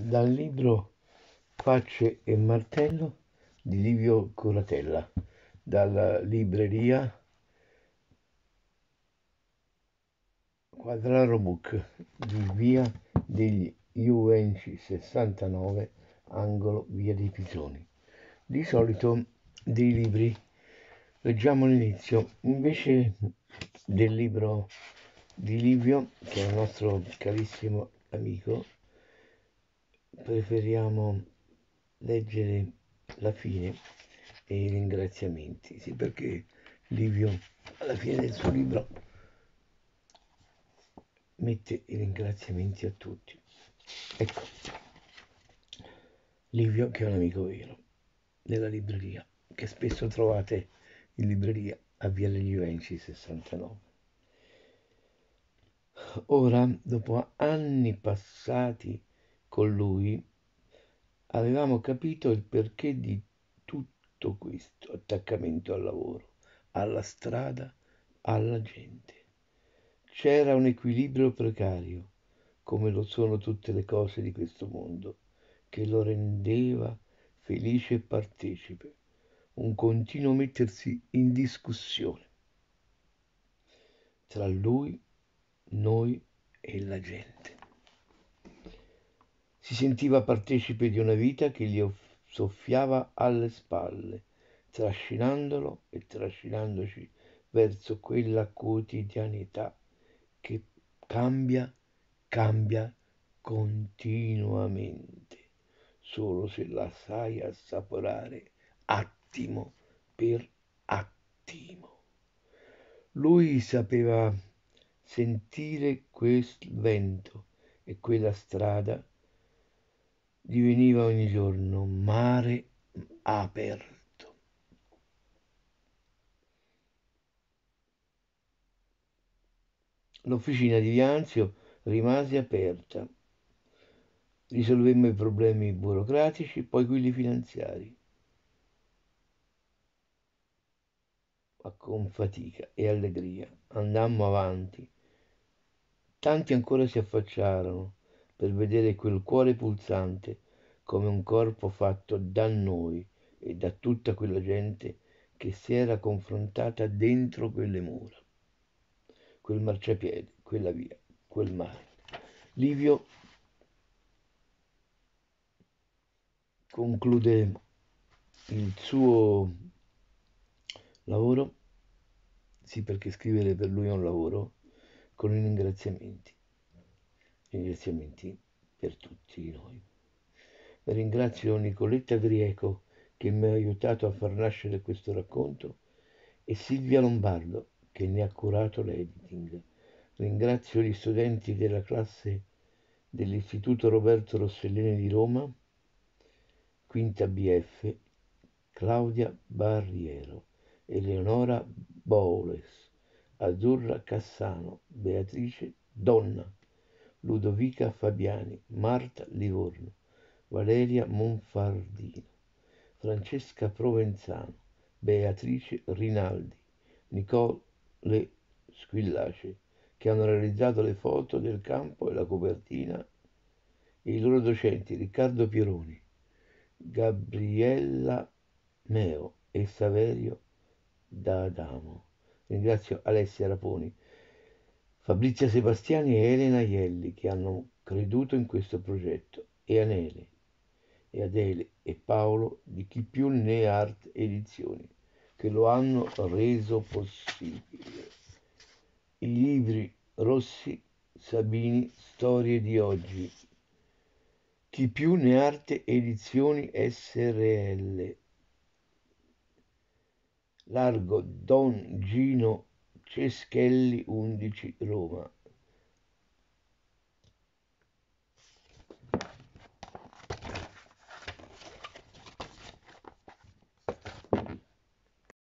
Dal libro Facce e martello di Livio Curatella, dalla libreria Quadraro Book di via degli Juvenci 69, angolo via dei Pisoni. Di solito dei libri leggiamo l'inizio, invece del libro di Livio, che è un nostro carissimo amico, preferiamo leggere la fine e i ringraziamenti. Sì, perché Livio alla fine del suo libro mette i ringraziamenti a tutti. Ecco, Livio, che è un amico vero della libreria, che spesso trovate in libreria a Via degli Juvenci 69. Ora, dopo anni passati con lui, avevamo capito il perché di tutto questo attaccamento al lavoro, alla strada, alla gente. C'era un equilibrio precario, come lo sono tutte le cose di questo mondo, che lo rendeva felice e partecipe, un continuo mettersi in discussione tra lui, noi e la gente. Si sentiva partecipe di una vita che gli soffiava alle spalle, trascinandolo e trascinandoci verso quella quotidianità che cambia continuamente, solo se la sai assaporare attimo per attimo. Lui sapeva sentire quel vento e quella strada diveniva ogni giorno mare aperto. L'officina di Vianzio rimase aperta. Risolvemmo i problemi burocratici, poi quelli finanziari, ma con fatica e allegria. Andammo avanti. Tanti ancora si affacciarono per vedere quel cuore pulsante come un corpo fatto da noi e da tutta quella gente che si era confrontata dentro quelle mura, quel marciapiede, quella via, quel mare. Livio conclude il suo lavoro, sì, perché scrivere per lui è un lavoro, con i ringraziamenti per tutti noi. Ringrazio Nicoletta Grieco che mi ha aiutato a far nascere questo racconto e Silvia Lombardo che ne ha curato l'editing. Ringrazio gli studenti della classe dell'Istituto Roberto Rossellini di Roma, quinta BF, Claudia Barriero, Eleonora Boules, Azzurra Cassano, Beatrice Donna, Ludovica Fabiani, Marta Livorno, Valeria Monfardino, Francesca Provenzano, Beatrice Rinaldi, Nicole Squillace, che hanno realizzato le foto del campo e la copertina, e i loro docenti Riccardo Pieroni, Gabriella Meo e Saverio D'Adamo. Ringrazio Alessia Raponi, Fabrizia Sebastiani e Elena Ielli che hanno creduto in questo progetto, e Adele e Paolo di Chi più ne Art Edizioni che lo hanno reso possibile. I libri Rossi Sabini, Storie di oggi. Chi più ne Arte Edizioni SRL. Largo Don Gino Ceschelli 11 Roma.